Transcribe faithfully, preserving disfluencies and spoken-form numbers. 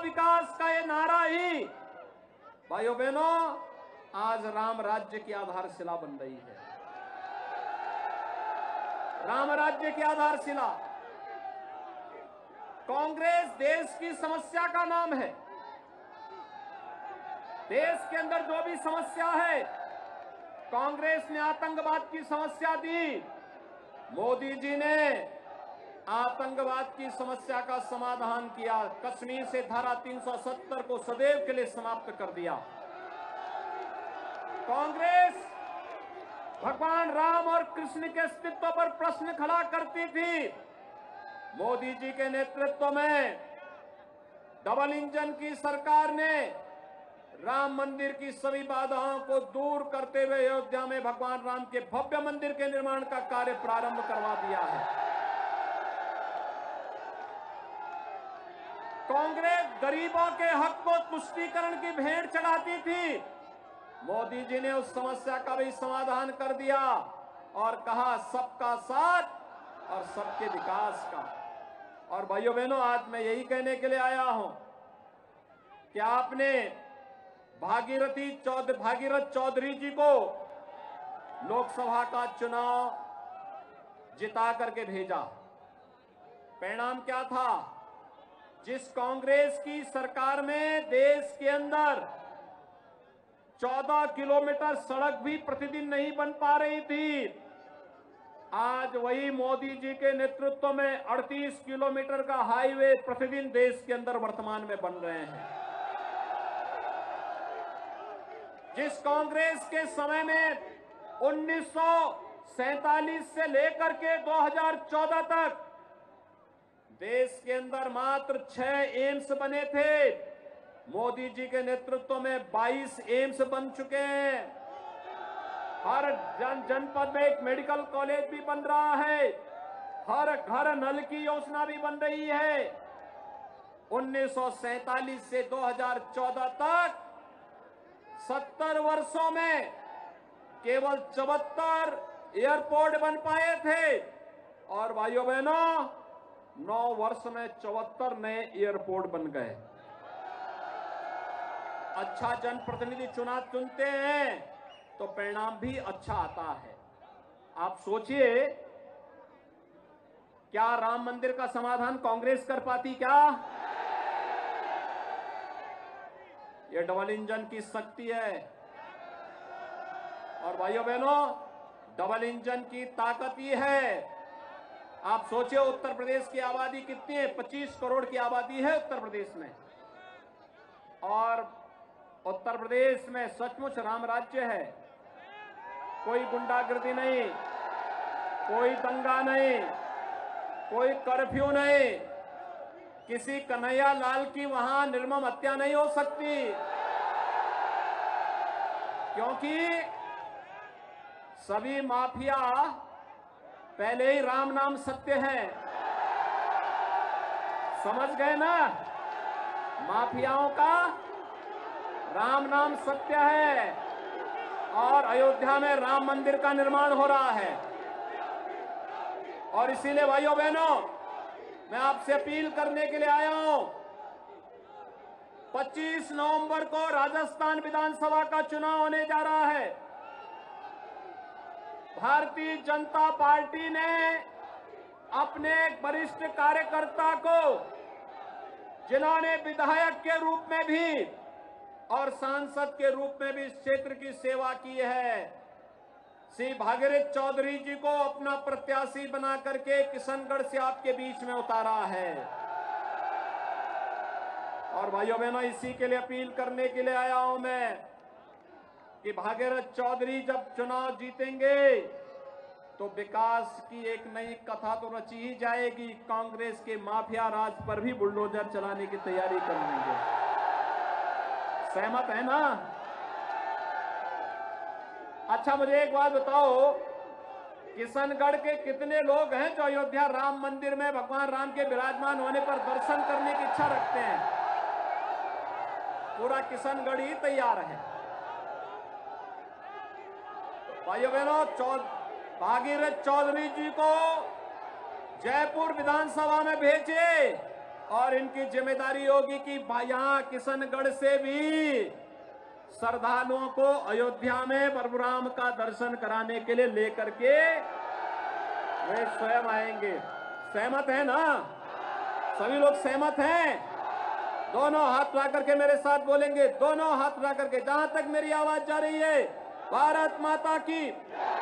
विकास का ये नारा ही भाइयों बहनों आज राम राज्य की आधारशिला बन रही है। राम राज्य की आधारशिला। कांग्रेस देश की समस्या का नाम है। देश के अंदर जो भी समस्या है, कांग्रेस ने आतंकवाद की समस्या दी, मोदी जी ने आतंकवाद की समस्या का समाधान किया। कश्मीर से धारा तीन सौ सत्तर को सदैव के लिए समाप्त कर दिया। कांग्रेस भगवान राम और कृष्ण के अस्तित्व पर प्रश्न खड़ा करती थी। मोदी जी के नेतृत्व में डबल इंजन की सरकार ने राम मंदिर की सभी बाधाओं को दूर करते हुए अयोध्या में भगवान राम के भव्य मंदिर के निर्माण का कार्य प्रारंभ करवा दिया है। कांग्रेस गरीबों के हक को तुष्टीकरण की भेंट चढ़ाती थी। मोदी जी ने उस समस्या का भी समाधान कर दिया और कहा सबका साथ और सबके विकास का। और भाइयों बहनों आज मैं यही कहने के लिए आया हूं कि आपने भागीरथी चौधरी भागीरथ चौधरी जी को लोकसभा का चुनाव जिता करके भेजा। परिणाम क्या था? जिस कांग्रेस की सरकार में देश के अंदर चौदह किलोमीटर सड़क भी प्रतिदिन नहीं बन पा रही थी, आज वही मोदी जी के नेतृत्व में अड़तीस किलोमीटर का हाईवे प्रतिदिन देश के अंदर वर्तमान में बन रहे हैं। जिस कांग्रेस के समय में उन्नीस सौ सैंतालीस से लेकर के दो हज़ार चौदह तक देश के अंदर मात्र छह एम्स बने थे, मोदी जी के नेतृत्व में बाईस एम्स बन चुके हैं। हर जन जनपद में एक मेडिकल कॉलेज भी बन रहा है। हर घर नल की योजना भी बन रही है। उन्नीस सौ सैंतालीस से दो हज़ार चौदह तक सत्तर वर्षों में केवल चौहत्तर एयरपोर्ट बन पाए थे और भाइयों बहनों नौ वर्ष में चौहत्तर नए एयरपोर्ट बन गए। अच्छा जनप्रतिनिधि चुना चुनते हैं तो परिणाम भी अच्छा आता है। आप सोचिए, क्या राम मंदिर का समाधान कांग्रेस कर पाती? क्या ये डबल इंजन की शक्ति है। और भाइयों बहनों डबल इंजन की ताकत ही है। आप सोचिए उत्तर प्रदेश की आबादी कितनी है? पच्चीस करोड़ की आबादी है उत्तर प्रदेश में और उत्तर प्रदेश में सचमुच राम राज्य है। कोई गुंडागर्दी नहीं, कोई दंगा नहीं, कोई कर्फ्यू नहीं, किसी कन्हैया लाल की वहां निर्मम हत्या नहीं हो सकती, क्योंकि सभी माफिया पहले ही राम नाम सत्य है। समझ गए ना? माफियाओं का राम नाम सत्य है और अयोध्या में राम मंदिर का निर्माण हो रहा है। और इसीलिए भाइयों बहनों मैं आपसे अपील करने के लिए आया हूं। पच्चीस नवंबर को राजस्थान विधानसभा का चुनाव होने जा रहा है। भारतीय जनता पार्टी ने अपने एक वरिष्ठ कार्यकर्ता को, जिन्होंने विधायक के रूप में भी और सांसद के रूप में भी इस क्षेत्र की सेवा की है, श्री भागीरथ चौधरी जी को अपना प्रत्याशी बना करके किशनगढ़ से आपके बीच में उतारा है। और भाइयों बहनों इसी के लिए अपील करने के लिए आया हूं मैं कि भागीरथ चौधरी जब चुनाव जीतेंगे तो विकास की एक नई कथा तो रची ही जाएगी। कांग्रेस के माफिया राज पर भी बुलडोजर चलाने की तैयारी कर लेंगे। सहमत है ना? अच्छा मुझे एक बात बताओ, किशनगढ़ के कितने लोग हैं जो अयोध्या राम मंदिर में भगवान राम के विराजमान होने पर दर्शन करने की इच्छा रखते हैं? पूरा किशनगढ़ ही तैयार है। भाइयों बहनों भागीरथ चौधरी जी को जयपुर विधानसभा में भेजे और इनकी जिम्मेदारी होगी कि यहाँ किशनगढ़ से भी श्रद्धालुओं को अयोध्या में परशुराम का दर्शन कराने के लिए लेकर के वे स्वयं आएंगे। सहमत है ना? सभी लोग सहमत हैं? दोनों हाथ उठा करके मेरे साथ बोलेंगे, दोनों हाथ उठा करके, जहां तक मेरी आवाज जा रही है। भारत माता की